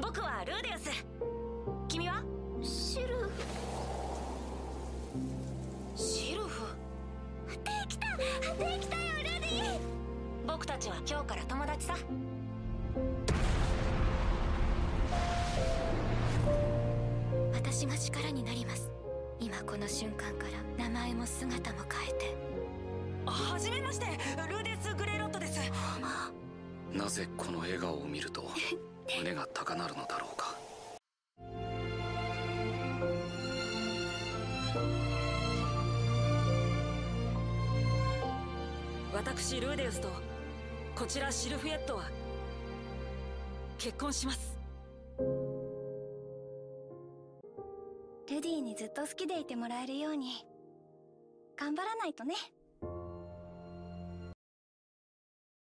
僕はルーデウス。君は？ シルフ。 シルフ。 できたできたよルディ。 僕たちは今日から友達さ。 私が力になります。今この瞬間から名前も姿も変えて。 はじめまして、ルーデウス・グレイロットです。 なぜこの笑顔を見ると胸が高鳴るのだろうか。 私ルーデウスとこちらシルフィエットは結婚します。 ルディにずっと好きでいてもらえるように頑張らないとね。